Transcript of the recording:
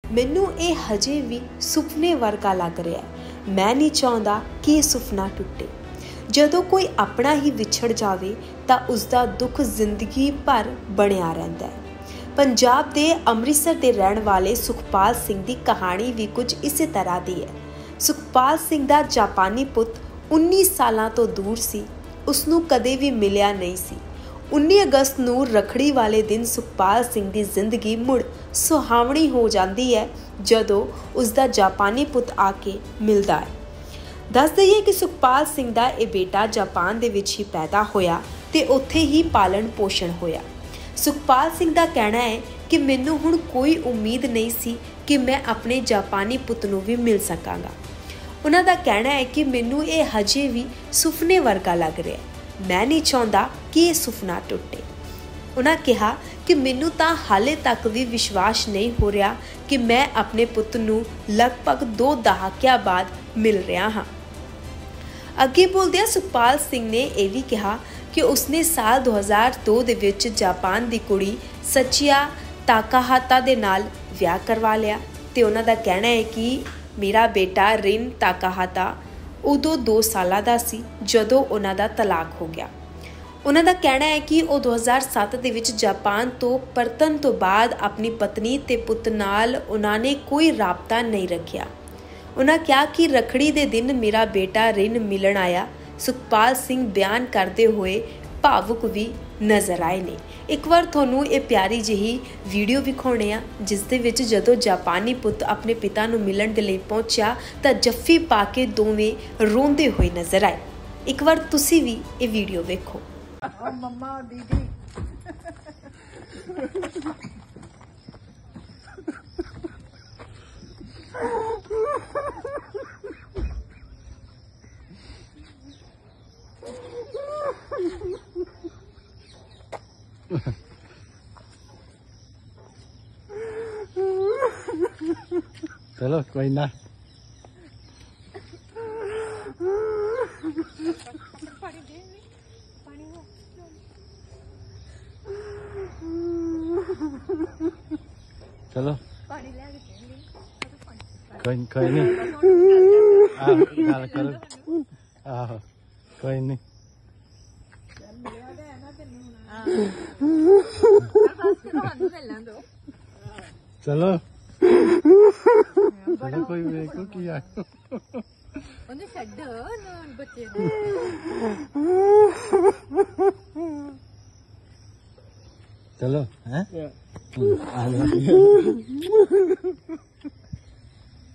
मैनू ये हजे भी सुपने वर्गा लग रहा है। मैं नहीं चाहता कि ये सुपना टुटे। जदों कोई अपना ही विछड़ जाए तो उसका दुख जिंदगी भर बनिया रहता है। पंजाब के अमृतसर के रहने वाले सुखपाल सिंह की कहानी भी कुछ इस तरह की है। सुखपाल सिंह का जापानी पुत 19 सालों तो दूर सी, उसनू कदे भी मिलिया नहीं सी। 19 अगस्त नूं रखड़ी वाले दिन सुखपाल सिंह की जिंदगी मुड़ सुहावनी हो जाती है जदों उसका जापानी पुत आके मिलता है। दस दईए कि सुखपाल सिंह का यह बेटा जापान दे विच ही पैदा होया ते उत्थे ही पालन पोषण होया। सुखपाल सिंह का कहना है कि मैनू हुण कोई उम्मीद नहीं सी कि मैं अपने जापानी पुत नूं भी मिल सकांगा। उन्हां दा कहना है कि मैनू ये हजे भी सुपने वर्गा लग रहा है। मैं नहीं चाहता कि ये सुपना टुटे। उन्हां कहा कि मैनू तां हाले तक भी विश्वास नहीं हो रहा कि मैं अपने पुत नूं लगभग 2 दहाकियां बाद मिल रहा हाँ। अगे बोलदे सुखपाल सिंह ने यह भी कहा कि उसने साल 2002 दे विच जापान की कुड़ी सचिया ताकाहाता दे नाल विआह करवा लिया। ते उन्हां दा कहना है कि मेरा बेटा रिन ताकाहाता उदों 2 साल का सी जदों उन्हां दा तलाक हो गया। उन्हां दा कहना है कि वो 2007 दे विच जापान तो परतन तो बाद अपनी पत्नी ते पुत नाल उन्होंने कोई राबता नहीं रखिया। उन्हें कहा कि रखड़ी दे दिन मेरा बेटा रिन मिलन आया। सुखपाल सिंह बयान करते हुए भावुक भी नज़र आए ने। एक बार थोनू ये प्यारी जिही वीडियो विखाने आ जिस दे विच जदों जापानी पुत अपने पिता नूं मिलन दे लई पहुंचा तां जफ्फी पा के दोवें रोंदे हुए नज़र आए। एक बार तुसी भी ये वीडियो वेखो। मम्मा दीदी चलो कोई ना। चलो कोई नहीं गल करो। आहो कोई नहीं। चलो चलो कोई वेखो की आ बच्चे चलो हैं